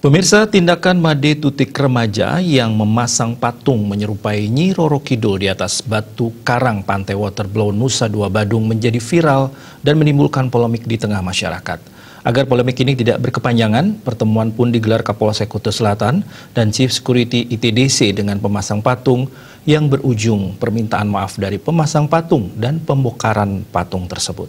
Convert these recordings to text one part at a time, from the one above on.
Pemirsa, tindakan Made Tutik remaja yang memasang patung menyerupai Nyi Roro Kidul di atas batu karang Pantai Waterblow Nusa Dua Badung menjadi viral dan menimbulkan polemik di tengah masyarakat. Agar polemik ini tidak berkepanjangan, pertemuan pun digelar Kapolsek Kuta Selatan dan Chief Security ITDC dengan pemasang patung yang berujung permintaan maaf dari pemasang patung dan pembongkaran patung tersebut.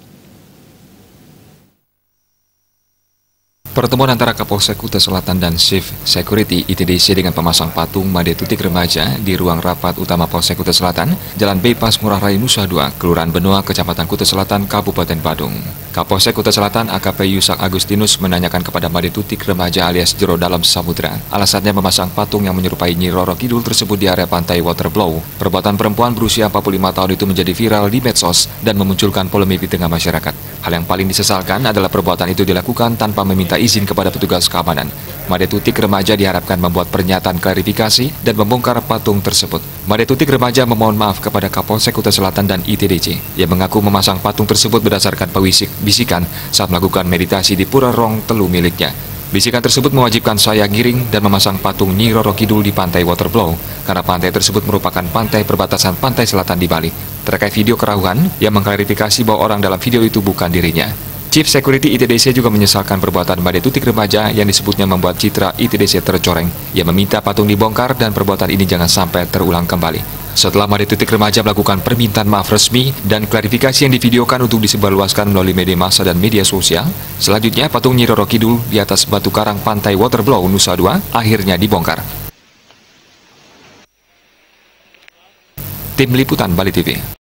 Pertemuan antara Kapolsek Kuta Selatan dan Chief Security ITDC dengan pemasang patung Made Tutik remaja di ruang rapat utama Polsek Kuta Selatan, Jalan Bypass Ngurah Rai Nusa Dua, Kelurahan Benoa, Kecamatan Kuta Selatan, Kabupaten Badung. Kapolsek Kuta Selatan AKP Yusak Agustinus menanyakan kepada Made Tutik remaja alias Jero Dalam Samudra, alasannya memasang patung yang menyerupai Nyi Roro Kidul tersebut di area Pantai Waterblow. Perbuatan perempuan berusia 45 tahun itu menjadi viral di medsos dan memunculkan polemik di tengah masyarakat. Hal yang paling disesalkan adalah perbuatan itu dilakukan tanpa meminta izin kepada petugas keamanan. Made Tutik remaja diharapkan membuat pernyataan klarifikasi dan membongkar patung tersebut. Made Tutik remaja memohon maaf kepada Kapolsek Kuta Selatan dan ITDC. Ia mengaku memasang patung tersebut berdasarkan bisikan saat melakukan meditasi di Pura Rong Telu miliknya. Bisikan tersebut mewajibkan saya giring dan memasang patung Nyi Roro Kidul di Pantai Waterblow karena pantai tersebut merupakan pantai perbatasan pantai selatan di Bali. Terkait video keraguan, ia mengklarifikasi bahwa orang dalam video itu bukan dirinya. Chief Security ITDC juga menyesalkan perbuatan Made Tutik remaja yang disebutnya membuat citra ITDC tercoreng. Ia meminta patung dibongkar dan perbuatan ini jangan sampai terulang kembali. Setelah Made Tutik remaja melakukan permintaan maaf resmi dan klarifikasi yang divideokan untuk disebarluaskan melalui media massa dan media sosial, selanjutnya patung Nyi Roro Kidul di atas batu karang Pantai Waterblow Nusa Dua akhirnya dibongkar. Tim Liputan Bali TV.